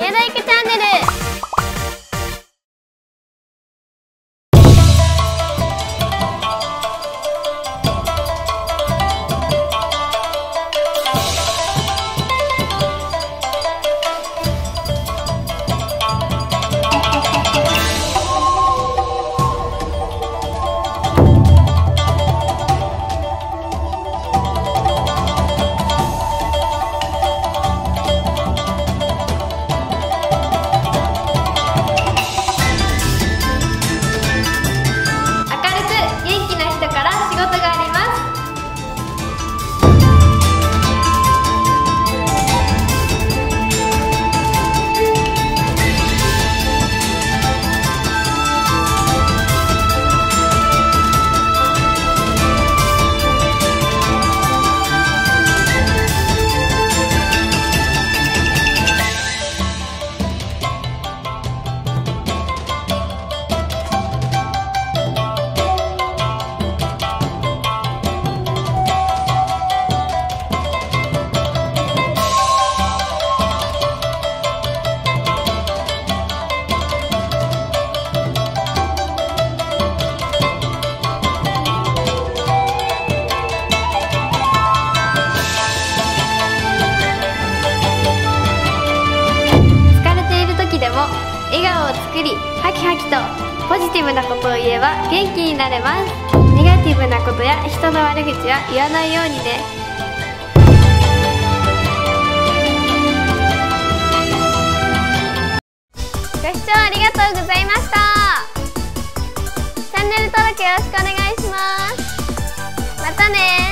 ケロイクチャンネル。笑顔を作り、ハキハキとポジティブなことを言えば元気になれます。ネガティブなことや人の悪口は言わないようにね。ご視聴ありがとうございました。チャンネル登録よろしくお願いします。またねー。